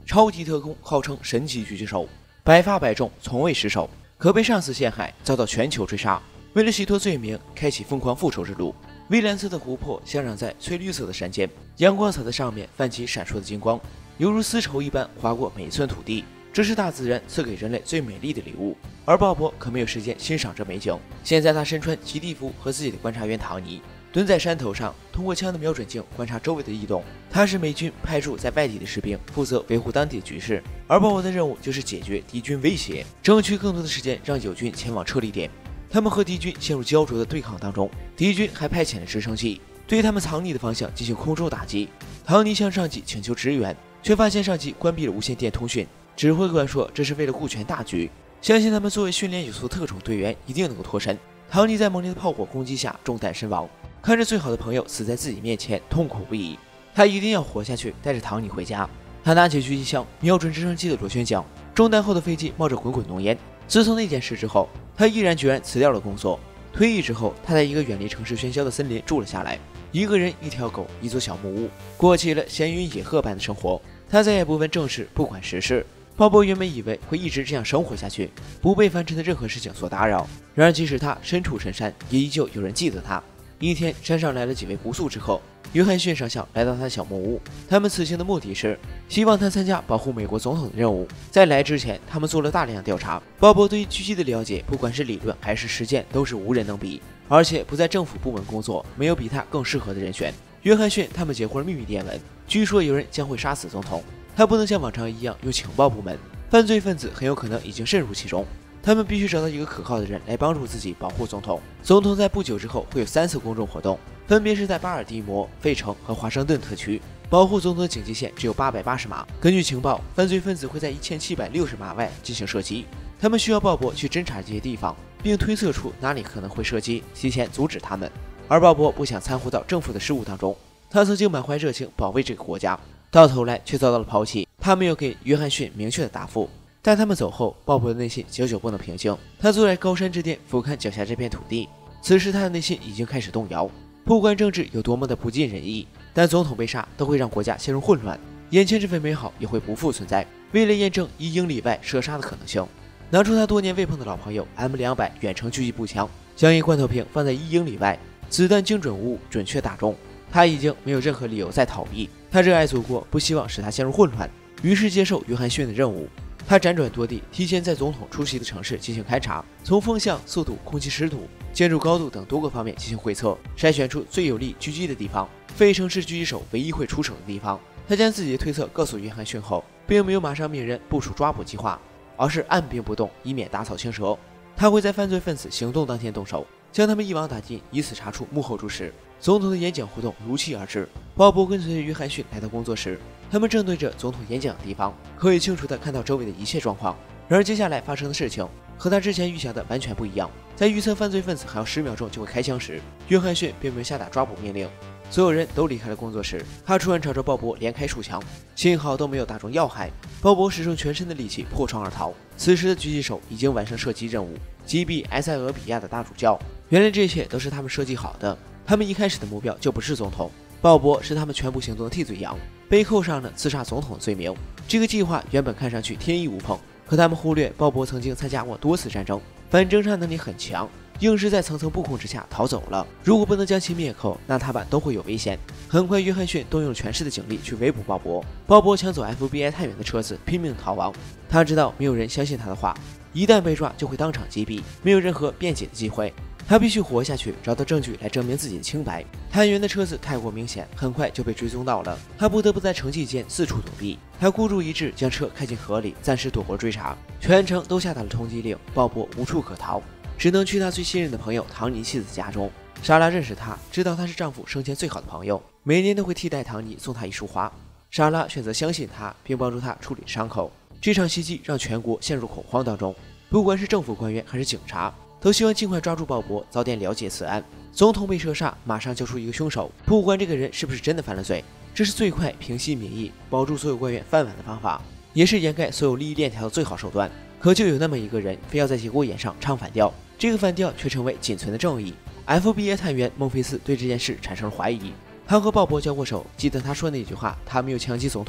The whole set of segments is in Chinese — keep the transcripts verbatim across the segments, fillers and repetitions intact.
超级特工号称神级狙击手，百发百中，从未失手，可被上司陷害，遭到全球追杀。为了洗脱罪名，开启疯狂复仇之路。蔚蓝色的湖泊相壤在翠绿色的山间，阳光洒在上面，泛起闪烁的金光，犹如丝绸一般划过每一寸土地。这是大自然赐给人类最美丽的礼物。而鲍勃可没有时间欣赏这美景。现在他身穿基地服，和自己的观察员唐尼蹲在山头上，通过枪的瞄准镜观察周围的异动。他是美军派驻在外地的士兵，负责维护当地的局势。而鲍勃的任务就是解决敌军威胁，争取更多的时间让友军前往撤离点。他们和敌军陷入焦灼的对抗当中，敌军还派遣了直升机对他们藏匿的方向进行空中打击。唐尼向上级请求支援，却发现上级关闭了无线电通讯。指挥官说这是为了顾全大局，相信他们作为训练有素的特种队员一定能够脱身。唐尼在猛烈的炮火攻击下中弹身亡，看着最好的朋友死在自己面前，痛苦不已。他一定要活下去，带着唐尼回家。他拿起狙击枪，瞄准直升机的螺旋桨。中弹后的飞机冒着滚滚浓烟。自从那件事之后，他毅然决然辞掉了工作。退役之后，他在一个远离城市喧嚣的森林住了下来，一个人，一条狗，一座小木屋，过起了闲云野鹤般的生活。他再也不问政事，不管时事。鲍勃原本以为会一直这样生活下去，不被凡尘的任何事情所打扰。然而，即使他身处深山，也依旧有人记得他。一天，山上来了几位不速之客，约翰逊上校来到他的小木屋。他们此行的目的是希望他参加保护美国总统的任务。在来之前，他们做了大量调查。鲍勃对于狙击的了解，不管是理论还是实践，都是无人能比。而且不在政府部门工作，没有比他更适合的人选。约翰逊他们截获了秘密电文，据说有人将会杀死总统。他不能像往常一样用情报部门，犯罪分子很有可能已经渗入其中。他们必须找到一个可靠的人来帮助自己保护总统。总统在不久之后会有三次公众活动，分别是在巴尔的摩、费城和华盛顿特区。保护总统的警戒线只有八百八十码。根据情报，犯罪分子会在一千七百六十码外进行射击。他们需要鲍勃去侦察这些地方，并推测出哪里可能会射击，提前阻止他们。而鲍勃不想掺和到政府的事务当中，他曾经满怀热情保卫这个国家。到头来却遭到了抛弃。他没有给约翰逊明确的答复，但他们走后，鲍勃的内心久久不能平静。他坐在高山之巅，俯瞰脚下这片土地。此时他的内心已经开始动摇。不管政治有多么的不尽人意，但总统被杀都会让国家陷入混乱，眼前这份美好也会不复存在。为了验证一英里外射杀的可能性，拿出他多年未碰的老朋友 M 两百 远程狙击步枪，将一罐头瓶放在一英里外，子弹精准无误，准确打中。他已经没有任何理由再逃避。他热爱祖国，不希望使他陷入混乱，于是接受约翰逊的任务。他辗转多地，提前在总统出席的城市进行勘察，从风向、速度、空气湿度、建筑高度等多个方面进行绘测，筛选出最有利狙击的地方。费城是狙击手唯一会出手的地方。他将自己的推测告诉约翰逊后，并没有马上命人部署抓捕计划，而是按兵不动，以免打草惊蛇。他会在犯罪分子行动当天动手，将他们一网打尽，以此查出幕后主使。总统的演讲活动如期而至，鲍勃跟随着约翰逊来到工作室，他们正对着总统演讲的地方，可以清楚地看到周围的一切状况。然而接下来发生的事情和他之前预想的完全不一样。在预测犯罪分子还有十秒钟就会开枪时，约翰逊并没有下达抓捕命令，所有人都离开了工作室。他突然朝着鲍勃连开数枪，幸好都没有打中要害。鲍勃使用全身的力气破窗而逃。此时的狙击手已经完成射击任务，击毙埃塞俄比亚的大主教。原来这一切都是他们设计好的。他们一开始的目标就不是总统，鲍勃是他们全部行动的替罪羊，被扣上了刺杀总统的罪名。这个计划原本看上去天衣无缝，可他们忽略鲍勃曾经参加过多次战争，反侦察能力很强，硬是在层层布控之下逃走了。如果不能将其灭口，那他们都会有危险。很快，约翰逊动用了全市的警力去围捕鲍勃。鲍勃抢走 F B I 探员的车子，拼命逃亡。他知道没有人相信他的话，一旦被抓就会当场击毙，没有任何辩解的机会。他必须活下去，找到证据来证明自己的清白。探员的车子太过明显，很快就被追踪到了。他不得不在城际间四处躲避。他孤注一掷，将车开进河里，暂时躲过追查。全城都下达了通缉令，鲍勃无处可逃，只能去他最信任的朋友唐尼妻子家中。莎拉认识他，知道他是丈夫生前最好的朋友，每年都会替代唐尼送他一束花。莎拉选择相信他，并帮助他处理伤口。这场袭击让全国陷入恐慌当中，不管是政府官员还是警察，都希望尽快抓住鲍勃，早点了解此案。总统被射杀，马上交出一个凶手，不管这个人是不是真的犯了罪，这是最快平息民意、保住所有官员饭碗的方法，也是掩盖所有利益链条的最好手段。可就有那么一个人，非要在节骨眼上唱反调，这个反调却成为仅存的正义。F B I 探员孟菲斯对这件事产生了怀疑。他和鲍勃交过手，记得他说那句话：“他没有枪击总统。”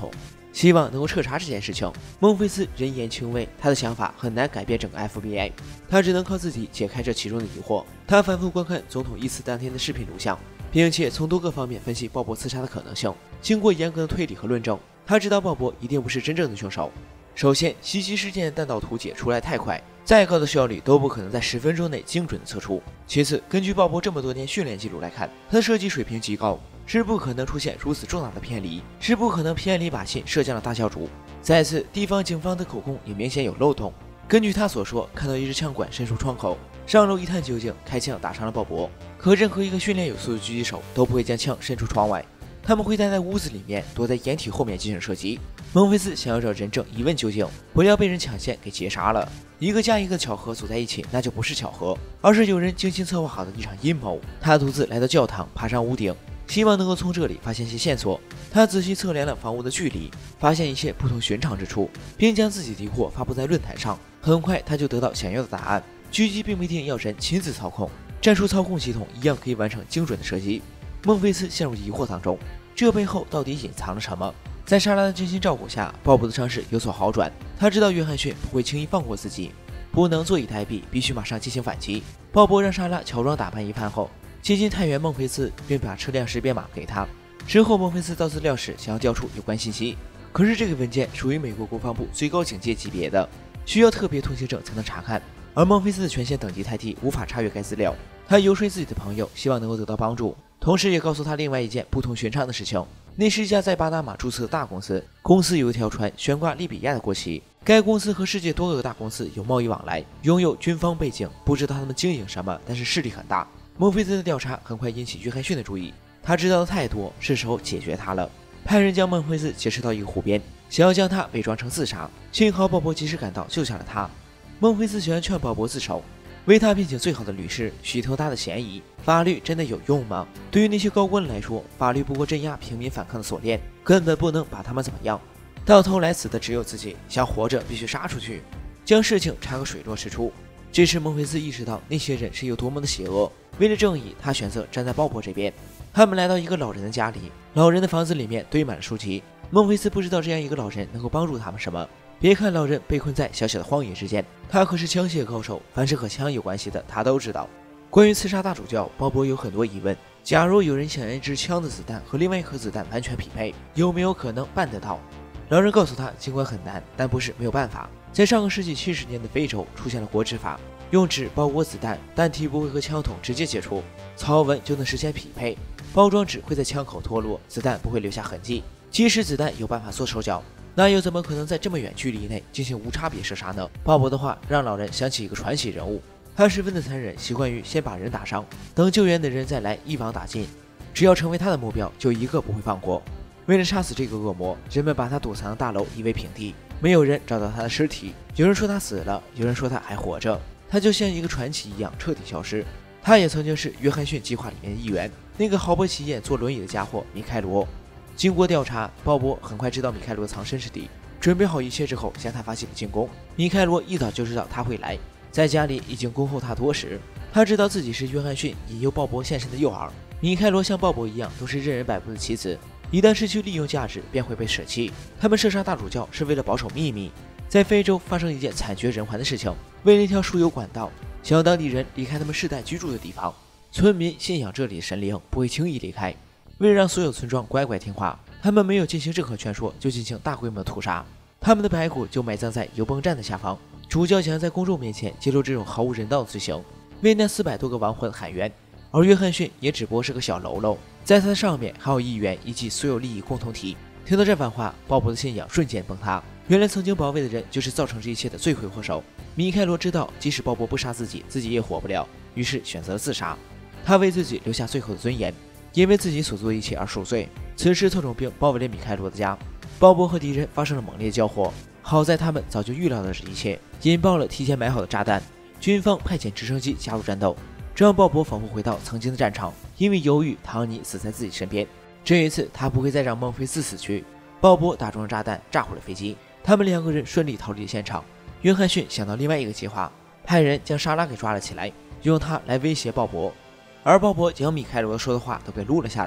希望能够彻查这件事情。孟菲斯人言轻微，他的想法很难改变整个 F B I， 他只能靠自己解开这其中的疑惑。他反复观看总统遇刺当天的视频录像，并且从多个方面分析鲍勃刺杀的可能性。经过严格的推理和论证，他知道鲍勃一定不是真正的凶手。首先，袭击事件的弹道图解出来太快，再高的效率都不可能在十分钟内精准的测出。其次，根据鲍勃这么多年训练记录来看，他的射击水平极高，是不可能出现如此重大的偏离，是不可能偏离靶心射向了大教主。再次，地方警方的口供也明显有漏洞。根据他所说，看到一支枪管伸出窗口，上楼一探究竟，开枪打伤了鲍勃。可任何一个训练有素的狙击手都不会将枪伸出窗外，他们会待在屋子里面，躲在掩体后面进行射击。孟菲斯想要找人证一问究竟，不料被人抢先给劫杀了。一个加一个巧合组在一起，那就不是巧合，而是有人精心策划好的一场阴谋。他独自来到教堂，爬上屋顶，希望能够从这里发现些线索。他仔细测量了房屋的距离，发现一些不同寻常之处，并将自己的疑惑发布在论坛上。很快他就得到想要的答案。狙击并不一定要人亲自操控，战术操控系统一样可以完成精准的射击。孟菲斯陷入疑惑当中，这背后到底隐藏了什么？在莎拉的精心照顾下，鲍勃的伤势有所好转。他知道约翰逊不会轻易放过自己，不能坐以待毙，必须马上进行反击。鲍勃让莎拉乔装打扮一番后，接近探员孟菲斯，并把车辆识别码给他。之后，孟菲斯到资料室想要调出有关信息，可是这个文件属于美国国防部最高警戒级别的，需要特别通行证才能查看。而孟菲斯的权限等级太低，无法查阅该资料。他游说自己的朋友，希望能够得到帮助，同时也告诉他另外一件不同寻常的事情。那是一家在巴拿马注册的大公司，公司有一条船悬挂利比亚的国旗。该公司和世界多个大公司有贸易往来，拥有军方背景，不知道他们经营什么，但是势力很大。孟菲斯的调查很快引起约翰逊的注意，他知道的太多，是时候解决他了。派人将孟菲斯劫持到一个湖边，想要将他伪装成自杀。幸好鲍勃及时赶到，救下了他。孟菲斯喜欢劝鲍勃自首，为他聘请最好的律师，许头他的嫌疑。法律真的有用吗？对于那些高官来说，法律不过镇压平民反抗的锁链，根本不能把他们怎么样。到头来死的只有自己，想活着必须杀出去，将事情查个水落石出。这时孟菲斯意识到那些人是有多么的邪恶，为了正义，他选择站在鲍勃这边。他们来到一个老人的家里，老人的房子里面堆满了书籍。孟菲斯不知道这样一个老人能够帮助他们什么。别看老人被困在小小的荒野之间，他可是枪械高手，凡是和枪有关系的他都知道。关于刺杀大主教，鲍勃有很多疑问。假如有人想让一支枪的子弹和另外一颗子弹完全匹配，有没有可能办得到？老人告诉他，尽管很难，但不是没有办法。在上个世纪七十年的非洲出现了国制法，用纸包裹子弹，弹体不会和枪筒直接接触，草纹就能实现匹配。包装纸会在枪口脱落，子弹不会留下痕迹。即使子弹有办法做手脚，那又怎么可能在这么远距离内进行无差别射杀呢？鲍勃的话让老人想起一个传奇人物，他十分的残忍，习惯于先把人打伤，等救援的人再来一网打尽。只要成为他的目标，就一个不会放过。为了杀死这个恶魔，人们把他躲藏的大楼夷为平地，没有人找到他的尸体。有人说他死了，有人说他还活着，他就像一个传奇一样彻底消失。他也曾经是约翰逊计划里面的一员，那个毫不起眼坐轮椅的家伙米开罗。经过调查，鲍勃很快知道米开罗藏身之地，准备好一切之后，向他发起了进攻。米开罗一早就知道他会来，在家里已经恭候他多时。他知道自己是约翰逊引诱鲍勃现身的诱饵。米开罗像鲍勃一样，都是任人摆布的棋子，一旦失去利用价值，便会被舍弃。他们射杀大主教是为了保守秘密。在非洲发生一件惨绝人寰的事情，为了一条输油管道，想要当地人离开他们世代居住的地方。村民信仰这里的神灵，不会轻易离开。为了让所有村庄乖乖听话，他们没有进行任何劝说，就进行大规模的屠杀。他们的白骨就埋葬在油泵站的下方。主教想要在公众面前揭露这种毫无人道的罪行，为那四百多个亡魂喊冤。而约翰逊也只不过是个小喽啰，在他的上面还有议员以及所有利益共同体。听到这番话，鲍勃的信仰瞬间崩塌。原来曾经保卫的人就是造成这一切的罪魁祸首。米开罗知道，即使鲍勃不杀自己，自己也活不了，于是选择了自杀。他为自己留下最后的尊严，因为自己所做的一切而赎罪。此时特种兵包围了米开罗的家，鲍勃和敌人发生了猛烈交火。好在他们早就预料到这一切，引爆了提前买好的炸弹。军方派遣直升机加入战斗，这让鲍勃仿佛回到曾经的战场。因为犹豫，唐尼死在自己身边。这一次他不会再让孟菲斯死去。鲍勃打中了炸弹，炸毁了飞机，他们两个人顺利逃离了现场。约翰逊想到另外一个计划，派人将莎拉给抓了起来，用她来威胁鲍勃。而鲍勃将米开罗说的话都给录了下来。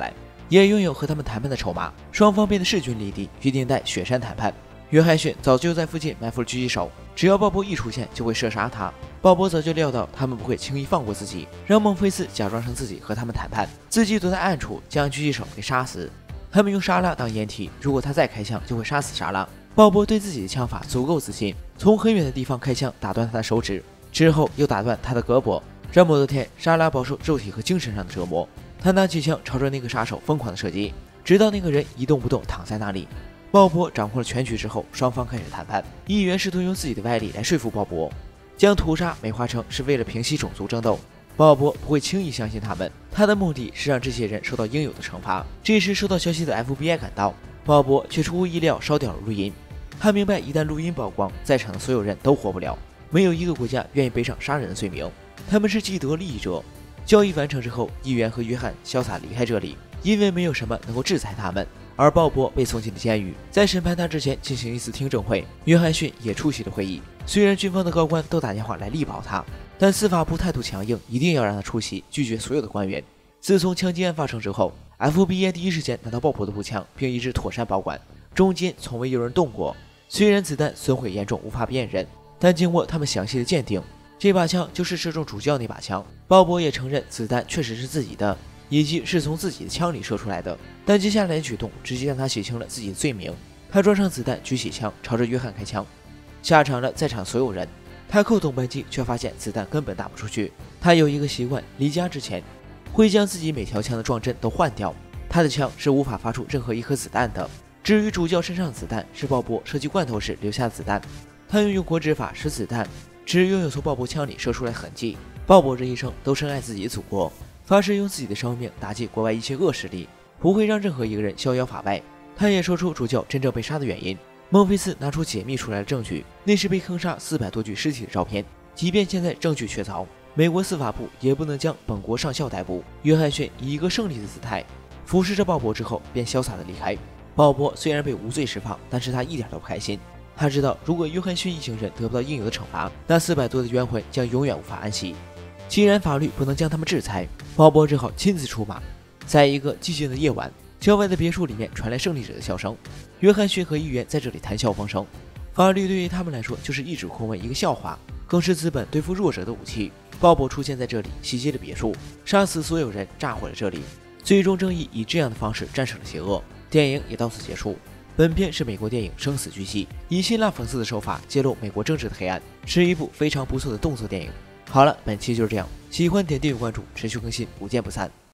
也拥有和他们谈判的筹码，双方变得势均力敌，决定在雪山谈判。约翰逊早就在附近埋伏了狙击手，只要鲍勃一出现，就会射杀他。鲍勃早就料到他们不会轻易放过自己，让孟菲斯假装成自己和他们谈判，自己躲在暗处将狙击手给杀死。他们用莎拉当掩体，如果他再开枪，就会杀死莎拉。鲍勃对自己的枪法足够自信，从很远的地方开枪打断他的手指，之后又打断他的胳膊。这么多天，莎拉饱受肉体和精神上的折磨。他拿起枪朝着那个杀手疯狂的射击，直到那个人一动不动躺在那里。鲍勃掌控了全局之后，双方开始谈判。议员试图用自己的歪理来说服鲍勃，将屠杀美化成是为了平息种族争斗。鲍勃不会轻易相信他们，他的目的是让这些人受到应有的惩罚。这时，收到消息的 F B I 赶到，鲍勃却出乎意料烧掉了录音。他明白，一旦录音曝光，在场的所有人都活不了，没有一个国家愿意背上杀人的罪名。他们是既得利益者。交易完成之后，议员和约翰潇洒离开这里，因为没有什么能够制裁他们。而鲍勃被送进了监狱，在审判他之前进行一次听证会，约翰逊也出席了会议。虽然军方的高官都打电话来力保他，但司法部态度强硬，一定要让他出席，拒绝所有的官员。自从枪击案发生之后 ，F B I 第一时间拿到鲍勃的步枪，并一直妥善保管，中间从未有人动过。虽然子弹损毁严重，无法辨认，但经过他们详细的鉴定，这把枪就是射中主教那把枪。鲍勃也承认子弹确实是自己的，以及是从自己的枪里射出来的。但接下来的举动直接让他洗清了自己的罪名。他装上子弹，举起枪，朝着约翰开枪，吓场了在场所有人。他扣动扳机，却发现子弹根本打不出去。他有一个习惯，离家之前会将自己每条枪的撞针都换掉。他的枪是无法发出任何一颗子弹的。至于主教身上的子弹，是鲍勃射击罐头时留下的子弹。他运用国指法使子弹只拥有从鲍勃枪里射出来痕迹。鲍勃这一生都深爱自己的祖国，发誓用自己的生命打击国外一切恶势力，不会让任何一个人逍遥法外。他也说出主教真正被杀的原因。孟菲斯拿出解密出来的证据，那是被坑杀四百多具尸体的照片。即便现在证据确凿，美国司法部也不能将本国上校逮捕。约翰逊以一个胜利的姿态俯视着鲍勃之后，便潇洒的离开。鲍勃虽然被无罪释放，但是他一点都不开心。他知道，如果约翰逊一行人得不到应有的惩罚，那四百多的冤魂将永远无法安息。既然法律不能将他们制裁，鲍勃只好亲自出马。在一个寂静的夜晚，郊外的别墅里面传来胜利者的笑声。约翰逊和议员在这里谈笑风生。法律对于他们来说就是一纸空文，一个笑话，更是资本对付弱者的武器。鲍勃出现在这里，袭击了别墅，杀死所有人，炸毁了这里。最终正义以这样的方式战胜了邪恶。电影也到此结束。本片是美国电影《生死巨蜥》，以辛辣讽刺的手法揭露美国政治的黑暗，是一部非常不错的动作电影。好了，本期就是这样，喜欢点订阅关注，持续更新，不见不散。